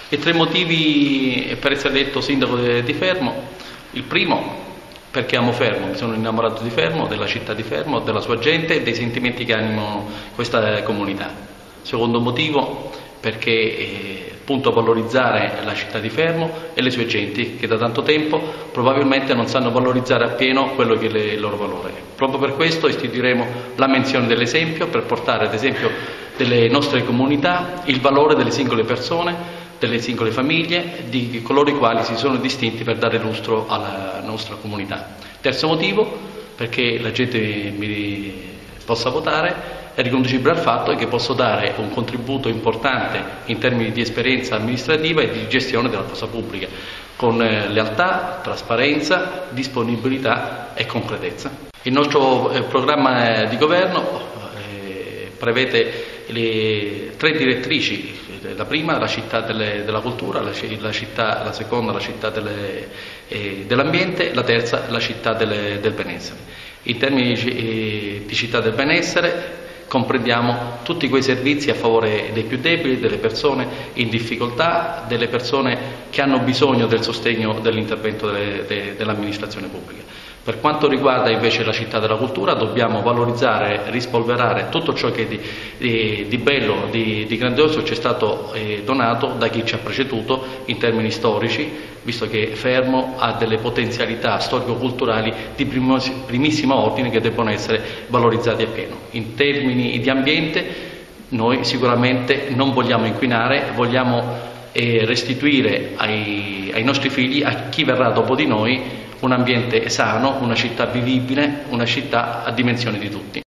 E tre motivi per essere eletto sindaco di Fermo. Il primo, perché amo Fermo, mi sono innamorato di Fermo, della città di Fermo, della sua gente e dei sentimenti che animano questa comunità. Secondo motivo, perché punto a valorizzare la città di Fermo e le sue genti, che da tanto tempo probabilmente non sanno valorizzare appieno quello che è il loro valore. Proprio per questo istituiremo la menzione dell'esempio, per portare ad esempio delle nostre comunità il valore delle singole persone, delle singole famiglie, di coloro i quali si sono distinti per dare lustro alla nostra comunità. Terzo motivo, perché la gente mi possa votare è riconducibile al fatto che posso dare un contributo importante in termini di esperienza amministrativa e di gestione della cosa pubblica, con lealtà, trasparenza, disponibilità e concretezza. Il nostro programma di governo prevede le tre direttrici: la prima la città della cultura, la seconda la città dell'ambiente, la terza la città del benessere. In termini di città del benessere comprendiamo tutti quei servizi a favore dei più deboli, delle persone in difficoltà, delle persone che hanno bisogno del sostegno dell'intervento dell'amministrazione pubblica. Per quanto riguarda invece la città della cultura, dobbiamo valorizzare, rispolverare tutto ciò che di bello, di grandioso ci è stato donato da chi ci ha preceduto in termini storici, visto che Fermo ha delle potenzialità storico-culturali di primissimo ordine che debbono essere valorizzati appieno. In termini di ambiente, noi sicuramente non vogliamo inquinare, vogliamo restituire ai nostri figli, a chi verrà dopo di noi, un ambiente sano, una città vivibile, una città a dimensione di tutti.